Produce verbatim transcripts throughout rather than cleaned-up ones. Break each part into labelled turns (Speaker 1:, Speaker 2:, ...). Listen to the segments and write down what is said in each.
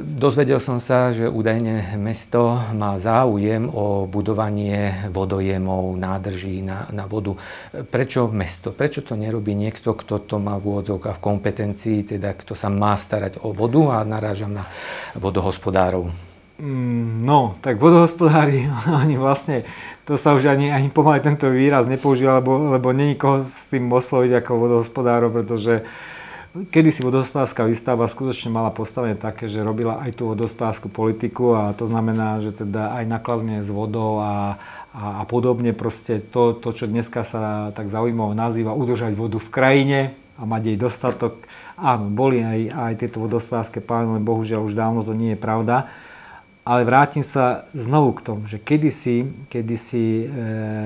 Speaker 1: Dozvedel som sa, že údajne mesto má záujem o budovanie vodojemov, nádrží na, na vodu. Prečo mesto? Prečo to nerobí niekto, kto to má v úvodzovkách v kompetencii, teda kto sa má starať o vodu, a narážam na vodohospodárov?
Speaker 2: No, tak vodohospodári, oni vlastne, to sa už ani, ani pomaly tento výraz nepoužíva, lebo, lebo není koho s tým osloviť ako vodohospodárov, pretože kedysi vodohospodárska výstavba skutočne mala postavenie také, že robila aj tú vodohospodárskú politiku, a to znamená, že teda aj nakladanie s vodou a, a, a podobne, proste to, to, čo dneska sa tak zaujímavo nazýva udržať vodu v krajine a mať jej dostatok. Áno, boli aj, aj tieto vodohospodárske plány, ale bohužiaľ už dávno to nie je pravda. Ale vrátim sa znovu k tomu, že kedysi, kedysi e,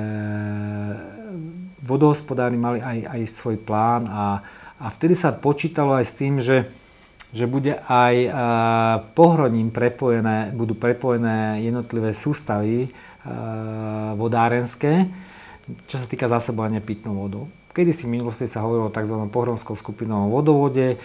Speaker 2: vodohospodári mali aj, aj svoj plán, a A vtedy sa počítalo aj s tým, že, že bude aj pohroním prepojené, budú prepojené jednotlivé sústavy vodárenské, čo sa týka zásobovania pitnou vodou. Kedysi v minulosti sa hovorilo o tzv. Pohronskom skupinovom vodovode.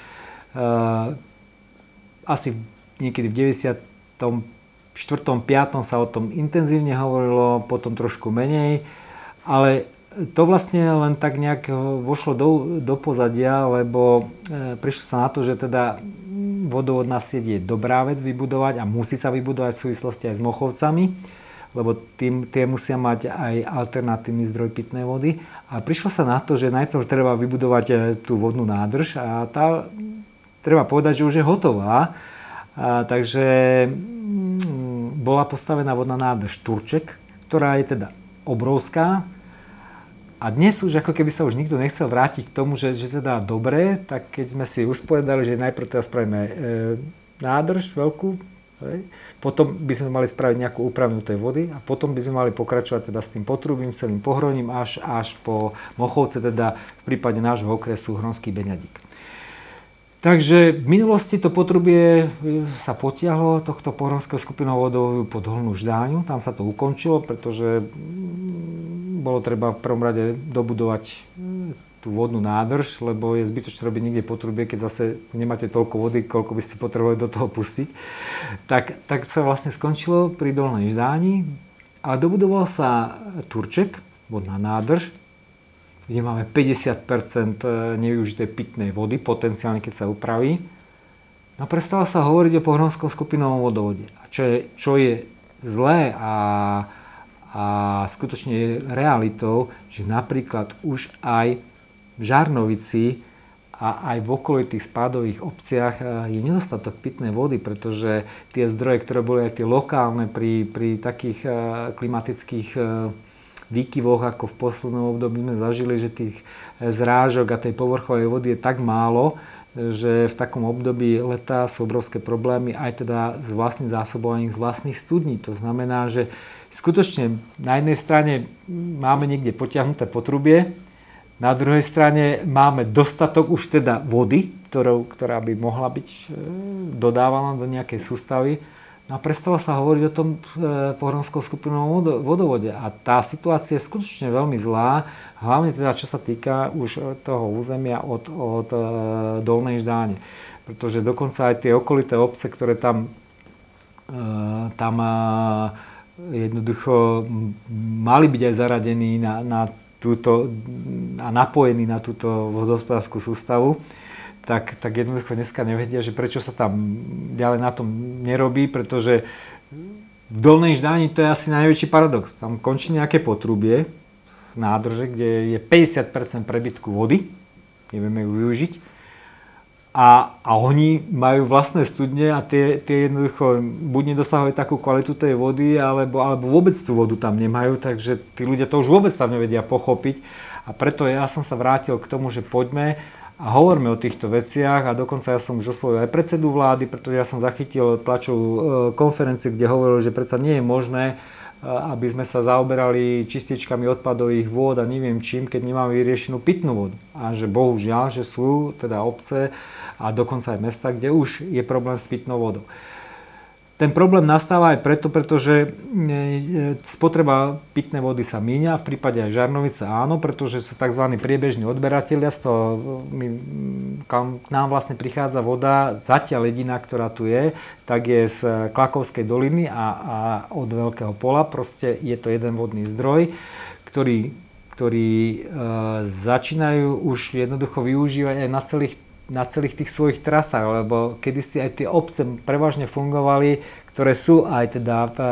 Speaker 2: Asi niekedy v deväťdesiatom štvrtom piatom sa o tom intenzívne hovorilo, potom trošku menej, ale to vlastne len tak nejak vošlo do, do pozadia, lebo e, prišlo sa na to, že teda vodovodná sieť je dobrá vec vybudovať a musí sa vybudovať v súvislosti aj s Mochovcami, lebo tým, tie musia mať aj alternatívny zdroj pitnej vody. A prišlo sa na to, že najprv treba vybudovať tú vodnú nádrž, a tá, treba povedať, že už je hotová. A, takže mm, bola postavená vodná nádrž Turček, ktorá je teda obrovská. A dnes už ako keby sa už nikto nechcel vrátiť k tomu, že, že teda dobre, tak keď sme si usporiadali, že najprv teda spravíme e, nádrž veľkú, hej, potom by sme mali spraviť nejakú úpravňu tej vody a potom by sme mali pokračovať teda s tým potrubím, celým pohroním až, až po Mochovce, teda v prípade nášho okresu Hronský Beňadík. Takže v minulosti to potrubie sa potiahlo tohto pohronského skupinového vodovodu pod Dolnú Ždáňu. Tam sa to ukončilo, pretože bolo treba v prvom rade dobudovať tú vodnú nádrž, lebo je zbytočné robiť niekde potrubie, keď zase nemáte toľko vody, koľko by ste potrebovali do toho pustiť. Tak, tak sa vlastne skončilo pri Dolnej Ždáni, ale dobudoval sa Turček, vodná nádrž, kde máme päťdesiat percent nevyužitej pitnej vody, potenciálne keď sa upraví. No prestalo sa hovoriť o pohronskom skupinovom vodovode. A čo je, čo je zlé a A skutočne je realitou, že napríklad už aj v Žarnovici a aj v okolitých spádových obciach je nedostatok pitnej vody, pretože tie zdroje, ktoré boli aj tie lokálne pri, pri takých klimatických výkyvoch, ako v poslednom období sme zažili, že tých zrážok a tej povrchovej vody je tak málo, že v takom období leta sú obrovské problémy aj teda s vlastným zásobovaním z vlastných studní. To znamená, že skutočne na jednej strane máme niekde potiahnuté potrubie, na druhej strane máme dostatok už teda vody, ktorou, ktorá by mohla byť dodávaná do nejakej sústavy. No a prestalo sa hovoriť o tom pohronskom skupinovom vodovode. A tá situácia je skutočne veľmi zlá, hlavne teda čo sa týka už toho územia od, od Dolnej Ždáne. Pretože dokonca aj tie okolité obce, ktoré tam, tam jednoducho mali byť aj zaradení na, na túto, a napojení na túto vodohospodárskú sústavu, tak, tak jednoducho dneska nevedia, že prečo sa tam ďalej na tom nerobí, pretože v Dolnej Ždáni to je asi najväčší paradox. Tam končí nejaké potrubie z nádrže, kde je päťdesiat percent prebytku vody, nevieme ju využiť, A, a oni majú vlastné studne a tie, tie jednoducho buď nedosahujú takú kvalitu tej vody, alebo, alebo vôbec tú vodu tam nemajú, takže tí ľudia to už vôbec tam nevedia pochopiť. A preto ja som sa vrátil k tomu, že poďme a hovoríme o týchto veciach, a dokonca ja som už oslovil aj predsedu vlády, pretože ja som zachytil tlačovú konferenciu, kde hovoril, že predsa nie je možné, aby sme sa zaoberali čističkami odpadových vôd a neviem čím, keď nemáme vyriešenú pitnú vodu. A že bohužiaľ, že sú teda obce a dokonca aj mesta, kde už je problém s pitnou vodou. ten problém nastáva aj preto, pretože spotreba pitnej vody sa míňa, v prípade aj Žarnovice áno, pretože sú tzv. Priebežní odberatelia, z toho my, k nám vlastne prichádza voda, zatiaľ jediná, ktorá tu je, tak je z Klakovskej doliny a, a od Veľkého Pola, proste je to jeden vodný zdroj, ktorý, ktorý e, začínajú už jednoducho využívať aj na celých na celých tých svojich trasách, lebo kedysi aj tie obce prevažne fungovali, ktoré sú aj teda v,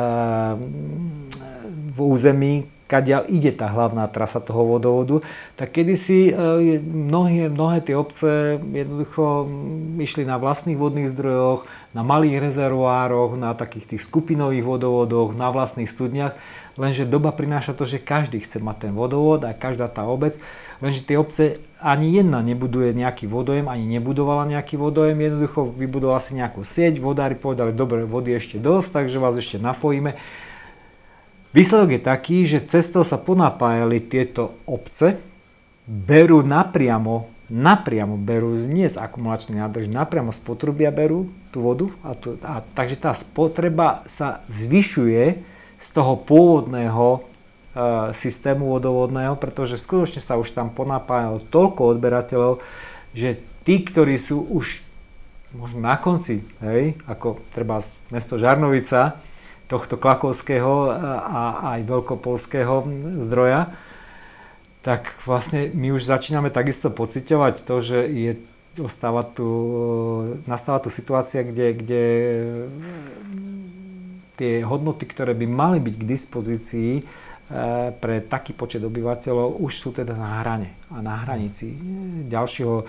Speaker 2: v území, kadiaľ ide tá hlavná trasa toho vodovodu, tak kedysi mnohé, mnohé tie obce jednoducho išli na vlastných vodných zdrojoch, na malých rezervoároch, na takých tých skupinových vodovodoch, na vlastných studniach, lenže doba prináša to, že každý chce mať ten vodovod a každá tá obec, lenže tie obce ani jedna nebuduje nejaký vodojem, ani nebudovala nejaký vodojem, jednoducho vybudovala si nejakú sieť, vodári povedali, dobre, vody ešte dosť, takže vás ešte napojíme. Výsledok je taký, že cestou sa ponapájali tieto obce, berú napriamo, napriamo berú, nie z akumulačnej nádrže, napriamo z potrubia berú tú vodu, a tu, a, takže tá spotreba sa zvyšuje z toho pôvodného systému vodovodného, pretože skutočne sa už tam ponapájalo toľko odberateľov, že tí, ktorí sú už možno na konci, hej, ako treba mesto Žarnovica, tohto klakovského a aj veľkopolského zdroja, tak vlastne my už začíname takisto pociťovať to, že je, ostáva tu, nastáva tu situácia, kde, kde tie hodnoty, ktoré by mali byť k dispozícii pre taký počet obyvateľov, už sú teda na hrane a na hranici ďalšieho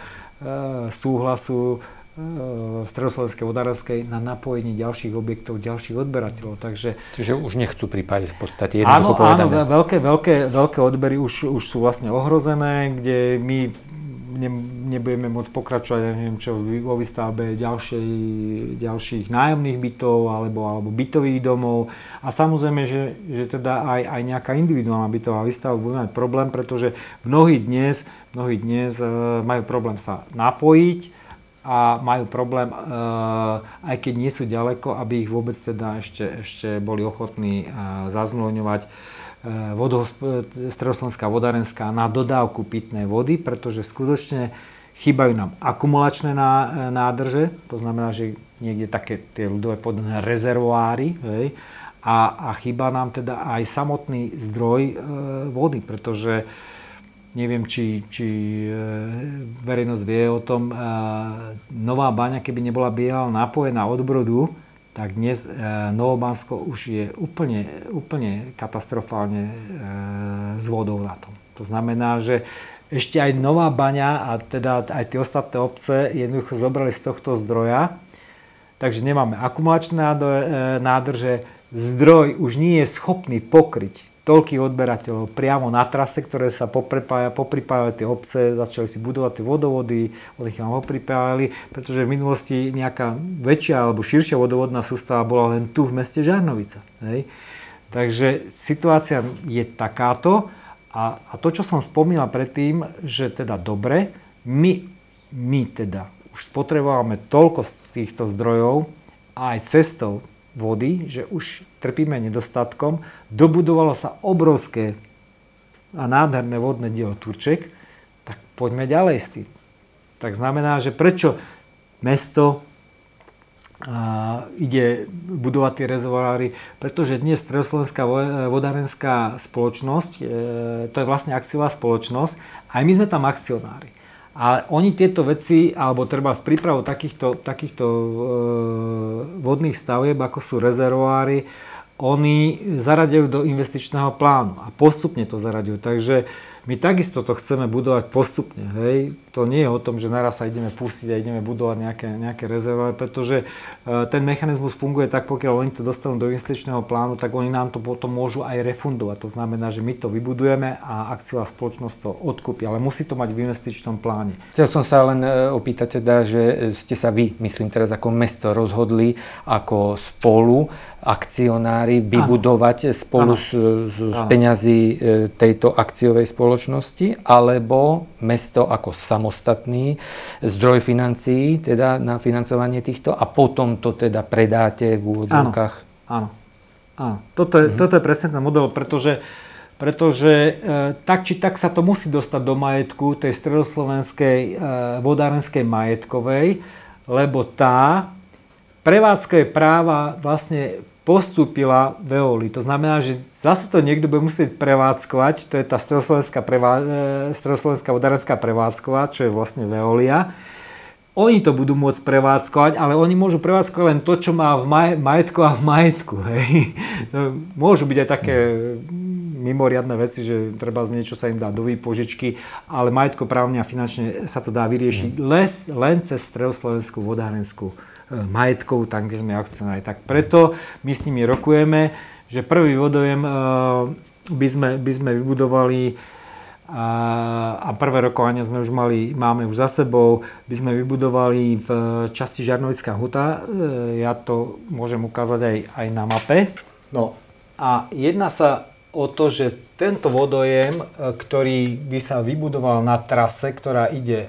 Speaker 2: súhlasu Stredoslovenskej vodárenskej na napojenie ďalších objektov, ďalších odberateľov. Takže,
Speaker 1: Čiže už nechcú pripájať v podstate
Speaker 2: áno,
Speaker 1: jednoducho povedané.
Speaker 2: Áno, veľké, veľké, veľké odbery už, už sú vlastne ohrozené, kde my ne, nebudeme môcť pokračovať, neviem čo, vo výstavbe ďalšej, ďalších nájomných bytov alebo, alebo bytových domov. A samozrejme, že, že teda aj, aj nejaká individuálna bytová výstava bude mať problém, pretože mnohí dnes, mnohí dnes majú problém sa napojiť a majú problém, aj keď nie sú ďaleko, aby ich vôbec teda ešte, ešte boli ochotní zazmluvňovať Stredoslovenská vodárenská na dodávku pitnej vody, pretože skutočne chýbajú nám akumulačné nádrže, to znamená, že niekde také tie ľudové povedané rezervoáry, hej, a, a chýba nám teda aj samotný zdroj e, vody, pretože neviem, či, či verejnosť vie o tom, Nová Baňa, keby nebola bývala napojená od Brodu, tak dnes Novobansko už je úplne, úplne katastrofálne s vodou na tom. To znamená, že ešte aj Nová Baňa a teda aj tie ostatné obce jednoducho zobrali z tohto zdroja, takže nemáme akumulačné nádrže, zdroj už nie je schopný pokryť toľkých odberateľov priamo na trase, ktoré sa popripája, popripájali tie obce, začali si budovať tie vodovody, od ich vám popripájali, pretože v minulosti nejaká väčšia alebo širšia vodovodná sústava bola len tu v meste Žarnovica. Hej. Takže situácia je takáto a, a to, čo som spomínal predtým, že teda dobre, my, my teda už spotrebujeme toľko z týchto zdrojov a aj cestou vody, že už trpíme nedostatkom. Dobudovalo sa obrovské a nádherné vodné dielo Turček, tak poďme ďalej s tým. Tak znamená, že prečo mesto a, ide budovať tie rezervoáry, pretože dnes Stredoslovenská vodárenská spoločnosť, e, to je vlastne akciová spoločnosť, aj my sme tam akcionári. A oni tieto veci, alebo treba z prípravu takýchto, takýchto e, vodných stavieb, ako sú rezervoáry, oni zaraďujú do investičného plánu a postupne to zaraďujú. Takže my takisto to chceme budovať postupne. Hej. To nie je o tom, že naraz sa ideme pustiť a ideme budovať nejaké, nejaké rezervoáry, pretože ten mechanizmus funguje tak, pokiaľ oni to dostanú do investičného plánu, tak oni nám to potom môžu aj refundovať. To znamená, že my to vybudujeme a akciová spoločnosť to odkúpi, ale musí to mať v investičnom pláne.
Speaker 1: Chcel som sa len opýtať teda, že ste sa vy, myslím teraz ako mesto, rozhodli ako spolu akcionári akcionári vybudovať áno. spolu áno. s, s peňazí tejto akciovej spoločnosti, alebo mesto ako samostatný zdroj financií, teda na financovanie týchto, a potom to teda predáte v úvodzovkách?
Speaker 2: Áno, áno. áno. Toto, je, mhm. toto je presne ten model, pretože Pretože e, tak či tak sa to musí dostať do majetku tej stredoslovenskej e, vodárenskej majetkovej, lebo tá prevádzkové práva vlastne postúpila Veoli. To znamená, že zase to niekto bude musieť prevádzkovať, to je tá stredoslovenská, prevá, e, stredoslovenská vodárenská prevádzková, čo je vlastne Veolia. Oni to budú môcť prevádzkovať, ale oni môžu prevádzkovať len to, čo má v maj, majetku a v majetku. Hej. No, môžu byť aj také mimoriadne veci, že treba z niečo sa im dá do výpožičky, ale majetkoprávne a finančne sa to dá vyriešiť len, len cez stredoslovenskú vodárenskú majetkovú, tam, kde sme akcionári. Tak preto my s nimi rokujeme, že prvý vodojem by sme, by sme vybudovali a prvé rokovania sme už mali, máme už za sebou, by sme vybudovali v časti Žarnovická huta. Ja to môžem ukázať aj, aj na mape. No a jedná sa o to, že tento vodojem, ktorý by sa vybudoval na trase, ktorá ide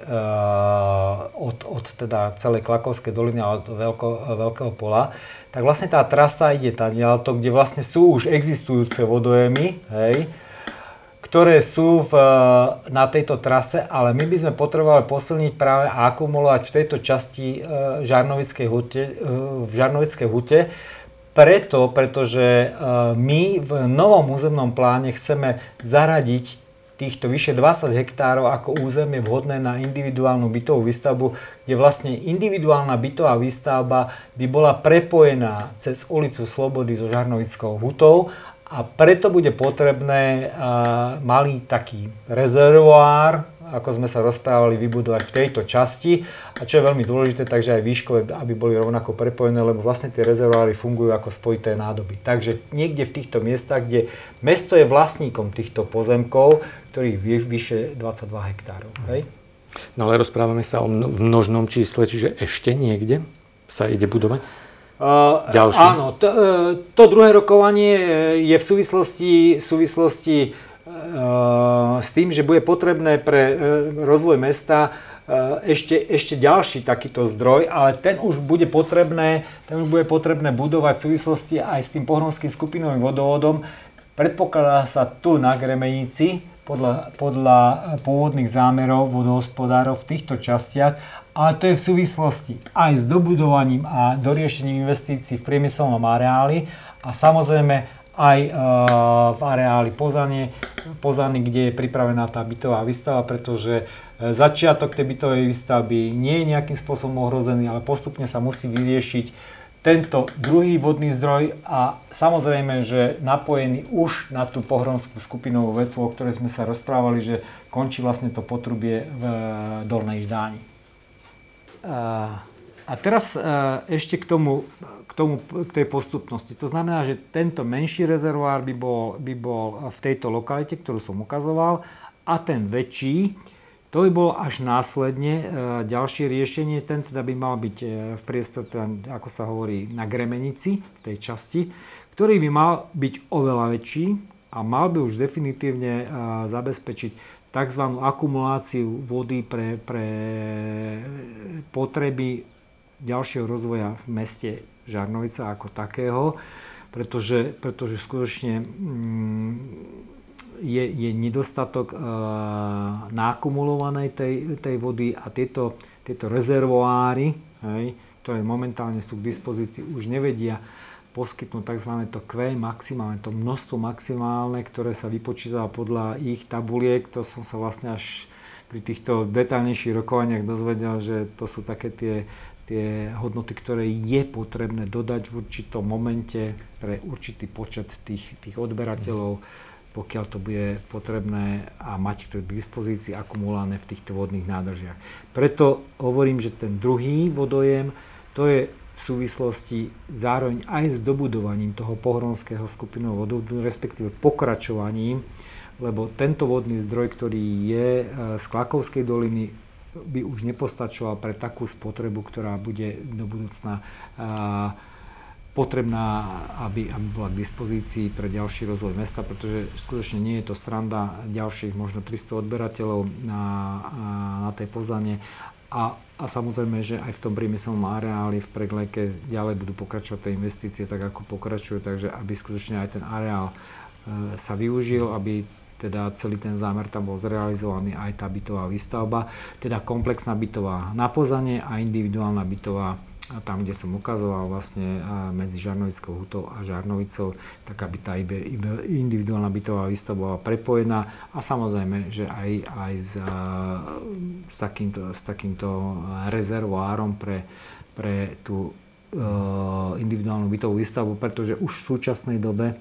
Speaker 2: od, od teda celej Klakovskej doliny a od veľko, Veľkého pola, tak vlastne tá trasa ide tadiaľto, kde vlastne sú už existujúce vodojemy, hej, ktoré sú v, na tejto trase, ale my by sme potrebovali posilniť práve a akumulovať v tejto časti Žarnovickej hute, v Žarnovickej hute. Preto, pretože my v novom územnom pláne chceme zaradiť týchto vyše dvadsať hektárov ako územie vhodné na individuálnu bytovú výstavbu, kde vlastne individuálna bytová výstavba by bola prepojená cez ulicu Slobody so Žarnovickou hutou. A preto bude potrebné uh, malý taký rezervoár, ako sme sa rozprávali, vybudovať v tejto časti. A čo je veľmi dôležité, takže aj výškové, aby boli rovnako prepojené, lebo vlastne tie rezervoáry fungujú ako spojité nádoby. Takže niekde v týchto miestach, kde mesto je vlastníkom týchto pozemkov, ktorých je vyše dvadsaťdva hektárov. Hej?
Speaker 1: No ale rozprávame sa o množnom čísle, čiže ešte niekde sa ide budovať?
Speaker 2: Uh, áno, to, to druhé rokovanie je v súvislosti, súvislosti uh, s tým, že bude potrebné pre uh, rozvoj mesta uh, ešte, ešte ďalší takýto zdroj, ale ten už bude potrebné, ten už bude potrebné budovať v súvislosti aj s tým pohronským skupinovým vodovodom. Predpokladá sa tu na Gremenici podľa, podľa pôvodných zámerov vodohospodárov v týchto častiach. Ale to je v súvislosti aj s dobudovaním a doriešením investícií v priemyselnom areáli a samozrejme aj e, v areáli Pozanie, Pozany, kde je pripravená tá bytová výstava, pretože začiatok tej bytovej výstavby nie je nejakým spôsobom ohrozený, ale postupne sa musí vyriešiť tento druhý vodný zdroj a samozrejme, že napojený už na tú pohronskú skupinovú vetvu, o ktorej sme sa rozprávali, že končí vlastne to potrubie v Dolnej Ždáni. A teraz ešte k tomu, k tomu, k tej postupnosti. To znamená, že tento menší rezervoár by bol, by bol v tejto lokalite, ktorú som ukazoval, a ten väčší, to by bolo až následne ďalšie riešenie. Ten teda by mal byť v priestore, ako sa hovorí, na Gremenici, v tej časti, ktorý by mal byť oveľa väčší a mal by už definitívne zabezpečiť tzv. Akumuláciu vody pre, pre potreby ďalšieho rozvoja v meste Žarnovica ako takého, pretože, pretože skutočne mm, je, je nedostatok e, nakumulovanej tej, tej vody a tieto, tieto rezervoáry, hej, ktoré momentálne sú k dispozícii, už nevedia poskytnúť tzv. To Q maximálne, to množstvo maximálne, ktoré sa vypočítava podľa ich tabuliek. To som sa vlastne až pri týchto detailnejších rokovaniach dozvedel, že to sú také tie, tie hodnoty, ktoré je potrebné dodať v určitom momente pre určitý počet tých, tých odberateľov, pokiaľ to bude potrebné a mať to k dispozícii akumulované v týchto vodných nádržiach. Preto hovorím, že ten druhý vodojem, to je v súvislosti zároveň aj s dobudovaním toho pohronského skupinového vodovodu, respektíve pokračovaním, lebo tento vodný zdroj, ktorý je z Klakovskej doliny, by už nepostačoval pre takú spotrebu, ktorá bude do budúcna potrebná, aby, aby bola k dispozícii pre ďalší rozvoj mesta, pretože skutočne nie je to sranda ďalších možno tristo odberateľov na, na tej Pozane. A, a samozrejme, že aj v tom priemyselnom areáli v Preglejke ďalej budú pokračovať tie investície tak, ako pokračujú, takže aby skutočne aj ten areál e, sa využil, aby teda celý ten zámer tam bol zrealizovaný, aj tá bytová výstavba, teda komplexná bytová na Pozane a individuálna bytová tam, kde som ukazoval vlastne medzi Žarnovickou hutou a Žarnovicou, tak aby tá individuálna bytová výstavba bola prepojená a samozrejme, že aj, aj s, s, takýmto, s takýmto rezervoárom pre, pre tú individuálnu bytovú výstavbu, pretože už v súčasnej dobe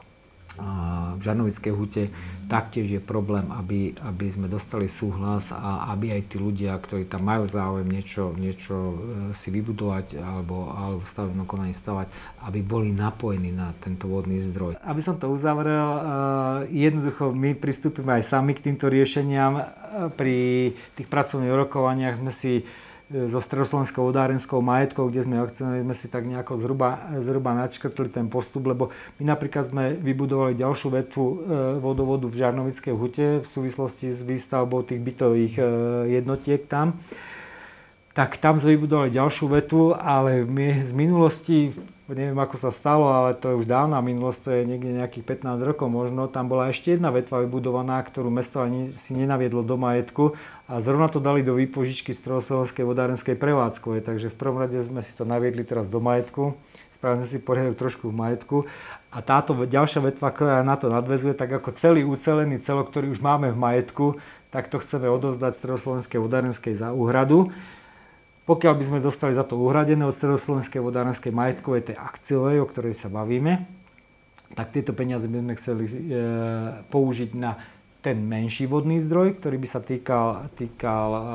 Speaker 2: v Žarnovickej hute taktiež je problém, aby, aby sme dostali súhlas a aby aj tí ľudia, ktorí tam majú záujem niečo, niečo si vybudovať alebo, alebo v stavebnom konaní stavať, aby boli napojení na tento vodný zdroj. Aby som to uzavrel, jednoducho my pristúpime aj sami k týmto riešeniam. Pri tých pracovných rokovaniach sme si so Stredoslovenskou vodárenskou majetkou, kde sme akcionári, sme si tak nejako zhruba, zhruba načkrtli ten postup, lebo my napríklad sme vybudovali ďalšiu vetvu vodovodu v Žarnovickej hute v súvislosti s výstavbou tých bytových jednotiek tam. Tak tam sme vybudovali ďalšiu vetvu, ale my z minulosti, neviem ako sa stalo, ale to je už dávna minulosť, to je niekde nejakých pätnásť rokov možno, tam bola ešte jedna vetva vybudovaná, ktorú mesto ani si nenaviedlo do majetku a zrovna to dali do výpožičky Stredoslovenskej vodárenskej prevádzkovej, takže v prvom rade sme si to naviedli teraz do majetku, spravili sme si poriadok trošku v majetku a táto ďalšia vetva, ktorá na to nadväzuje, tak ako celý ucelený celok, ktorý už máme v majetku, tak to chceme odozdať Stredoslovenskej vodárenskej za úhradu. Pokiaľ by sme dostali za to uhradené od Stredoslovenskej vodárenskej majetkovej, tej akciovej, o ktorej sa bavíme, tak tieto peniaze by sme chceli e, použiť na ten menší vodný zdroj, ktorý by sa týkal, týkal e,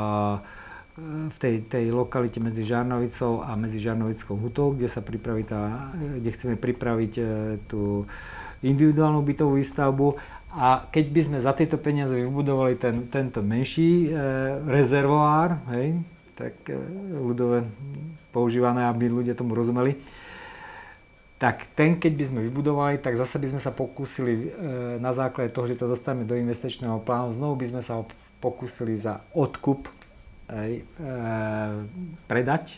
Speaker 2: v tej, tej lokalite medzi Žarnovicou a medzi Žarnovickou hutou, kde sa pripraví tá, kde chceme pripraviť e, tú individuálnu bytovú výstavbu. A keď by sme za tieto peniaze vybudovali ten, tento menší e, rezervoár, hej, tak ľudové používané, aby ľudia tomu rozumeli, tak ten, keď by sme vybudovali, tak zase by sme sa pokúsili na základe toho, že to dostaneme do investičného plánu, znovu by sme sa ho pokúsili za odkup aj, e, predať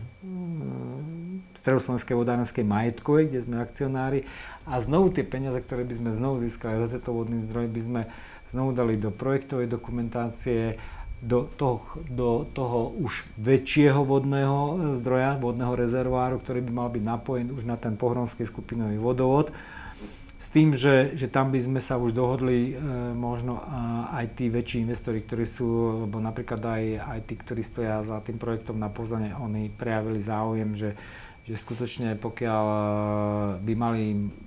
Speaker 2: mm-hmm. Stredoslovenskej vodárenskej majetkovej, kde sme akcionári a znovu tie peniaze, ktoré by sme znovu získali za tento vodný zdroj, by sme znovu dali do projektovej dokumentácie, Do toho, do toho už väčšieho vodného zdroja, vodného rezervoáru, ktorý by mal byť napojený už na ten pohronský skupinový vodovod. S tým, že, že tam by sme sa už dohodli e, možno aj tí väčší investori, ktorí sú, lebo napríklad aj, aj tí, ktorí stoja za tým projektom na Pozane, oni prejavili záujem, že, že skutočne pokiaľ by mali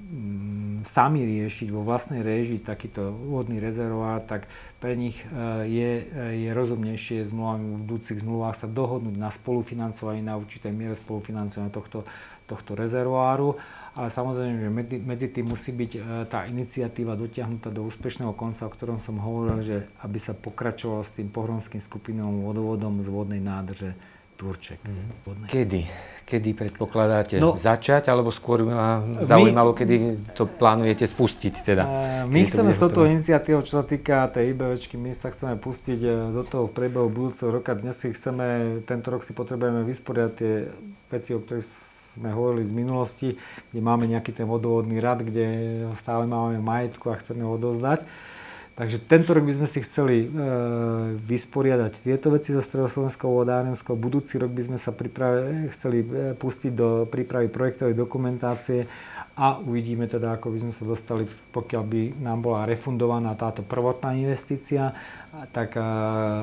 Speaker 2: m, sami riešiť vo vlastnej réžii takýto vodný rezervoár, tak pre nich je, je rozumnejšie zmluvami v budúcich zmluvách sa dohodnúť na spolufinancovaní, na určitej miere spolufinancovania tohto, tohto rezervoáru. Ale samozrejme, že medzi, medzi tým musí byť tá iniciatíva dotiahnutá do úspešného konca, o ktorom som hovoril, že aby sa pokračovalo s tým pohronským skupinovým vodovodom z vodnej nádrže Turček.
Speaker 1: Mm. Kedy? Kedy predpokladáte
Speaker 2: no,
Speaker 1: začať, alebo skôr ma zaujímalo, my, kedy to plánujete spustiť? Teda?
Speaker 2: My chceme s touto iniciatívou, čo sa týka tej IBVčky, my sa chceme pustiť do toho v priebehu budúceho roka. Dnes si chceme, tento rok si potrebujeme vysporiadať tie veci, o ktorých sme hovorili z minulosti, kde máme nejaký ten vodovodný rad, kde stále máme majetku a chceme ho odozdať. Takže tento rok by sme si chceli e, vysporiadať tieto veci so Stredoslovenskou vodárenskou. Budúci rok by sme sa pripravi, chceli pustiť do prípravy projektovej dokumentácie a uvidíme teda, ako by sme sa dostali, pokiaľ by nám bola refundovaná táto prvotná investícia, tak e,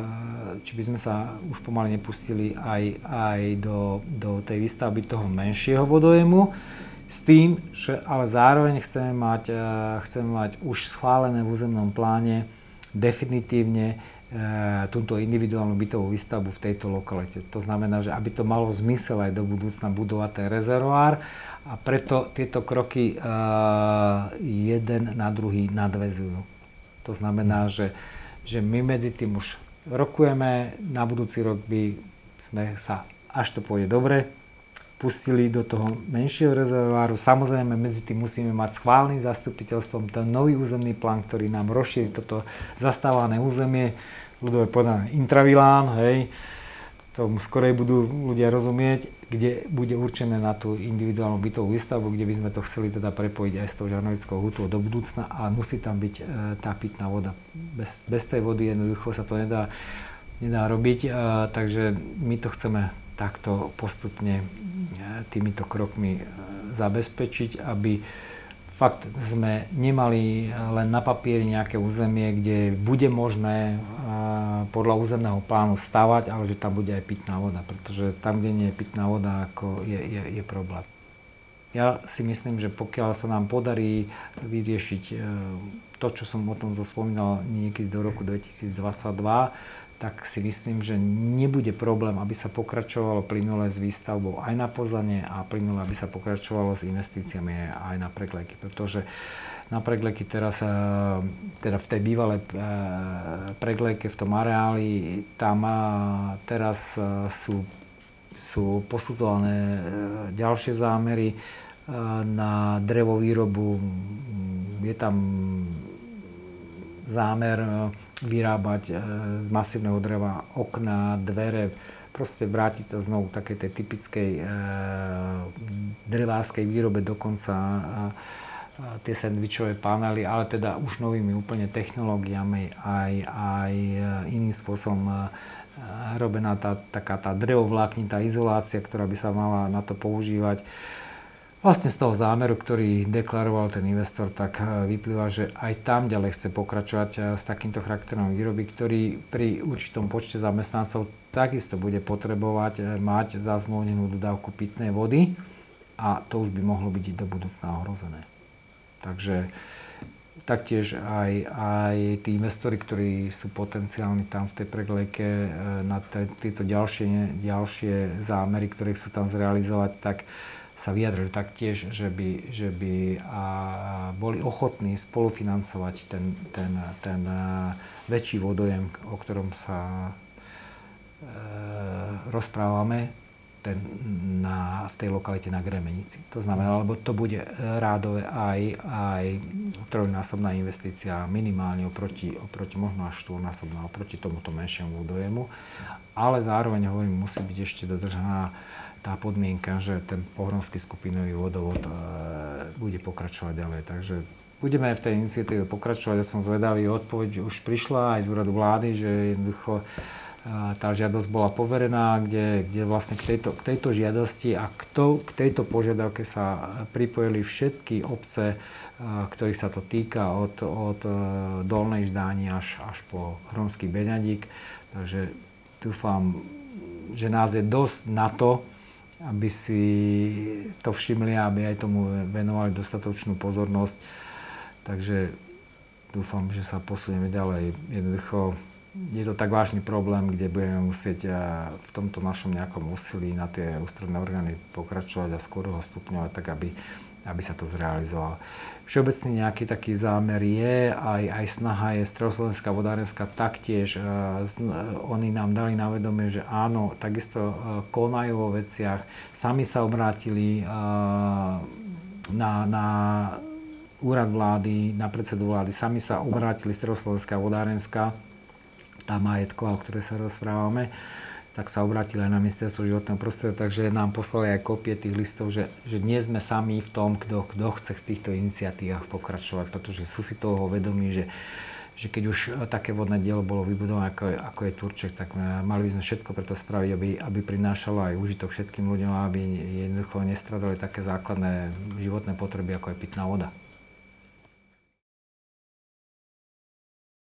Speaker 2: či by sme sa už pomaly nepustili aj, aj do, do tej výstavby toho menšieho vodojemu. S tým, že ale zároveň chceme mať, chceme mať už schválené v územnom pláne definitívne túto individuálnu bytovú výstavbu v tejto lokalite. To znamená, že aby to malo zmysel aj do budúcna budovať ten rezervoár a preto tieto kroky jeden na druhý nadväzujú. To znamená, že, že my medzi tým už rokujeme, na budúci rok by sme sa, až to pôjde dobre, pustili do toho menšieho rezervoáru. Samozrejme, medzi tým musíme mať schválený zastupiteľstvom ten nový územný plán, ktorý nám rozšíri toto zastávané územie, ľudové povedané intravilán, hej, tomu skorej budú ľudia rozumieť, kde bude určené na tú individuálnu bytovú výstavbu, kde by sme to chceli teda prepojiť aj s tou Žarnovickou hutou do budúcna a musí tam byť e, tá pitná voda. Bez, bez tej vody jednoducho sa to nedá, nedá robiť, e, takže my to chceme takto postupne týmito krokmi zabezpečiť, aby fakt sme nemali len na papieri nejaké územie, kde bude možné podľa územného plánu stavať, ale že tam bude aj pitná voda, pretože tam, kde nie je pitná voda, ako je, je, je problém. Ja si myslím, že pokiaľ sa nám podarí vyriešiť to, čo som o tomto spomínal niekedy do roku dvetisícdvadsaťdva, tak si myslím, že nebude problém, aby sa pokračovalo plynule s výstavbou aj na Pozane a plynule, aby sa pokračovalo s investíciami aj na Pregleky. Pretože na Pregleky teraz, teda v tej bývalej Pregleke, v tom areáli, tam teraz sú, sú posudzované ďalšie zámery na drevovýrobu. Je tam zámer vyrábať z masívneho dreva okná, dvere, proste vrátiť sa znovu k takej tej typickej e, drevárskej výrobe, dokonca e, tie sandvičové panely, ale teda už novými úplne technológiami, aj, aj iným spôsobom e, robená tá, taká tá drevovláknitá izolácia, ktorá by sa mala na to používať. Vlastne z toho zámeru, ktorý deklaroval ten investor, tak vyplýva, že aj tam ďalej chce pokračovať s takýmto charakterom výroby, ktorý pri určitom počte zamestnancov takisto bude potrebovať mať zazmluvnenú dodávku pitnej vody a to už by mohlo byť do budúcna ohrozené. Takže taktiež aj, aj tí investori, ktorí sú potenciálni tam v tej Preglejke na tieto ďalšie, ďalšie zámery, ktoré chcú tam zrealizovať, tak sa vyjadrili taktiež, že by, že by a boli ochotní spolufinancovať ten, ten, ten väčší vodojem, o ktorom sa e, rozprávame ten, na, v tej lokalite na Gremenici. To znamená, lebo to bude rádové aj, aj trojnásobná investícia minimálne oproti, oproti možno až štvornásobná oproti tomuto menšiemu vodojemu. Ale zároveň hovorím, musí byť ešte dodržaná tá podmienka, že ten pohronský skupinový vodovod e, bude pokračovať ďalej. Takže budeme v tej iniciatíve pokračovať. Ja som zvedavý, odpoveď už prišla aj z úradu vlády, že jednoducho e, tá žiadosť bola poverená, kde, kde vlastne k tejto, k tejto žiadosti a k, to, k tejto požiadavke sa pripojili všetky obce, e, ktorých sa to týka, od, od e, Dolnej Ždáni až, až po Hronský Beňadík. Takže dúfam, že nás je dosť na to, aby si to všimli a aby aj tomu venovali dostatočnú pozornosť. Takže dúfam, že sa posunieme ďalej. Jednoducho je to tak vážny problém, kde budeme musieť v tomto našom nejakom úsilí na tie ústredné orgány pokračovať a skôr ho stupňovať, tak aby, aby sa to zrealizovalo. Všeobecný nejaký taký zámer je, aj, aj snaha je Stredoslovenská vodárenská taktiež. E, z, e, oni nám dali na vedomie, že áno, takisto e, konajú vo veciach. Sami sa obrátili e, na, na úrad vlády, na predsedu vlády. Sami sa obrátili Stredoslovenská vodárenská, tá majetková, o ktorej sa rozprávame. Tak sa obrátili aj na Ministerstvo životného prostredia, takže nám poslali aj kópie tých listov, že, že nie sme sami v tom, kto, kto chce v týchto iniciatívach pokračovať, pretože sú si toho vedomí, že, že keď už také vodné dielo bolo vybudované, ako je, ako je Turček, tak mali by sme všetko preto spraviť, aby, aby prinášalo aj užitok všetkým ľuďom, aby jednoducho nestradali také základné životné potreby, ako je pitná voda.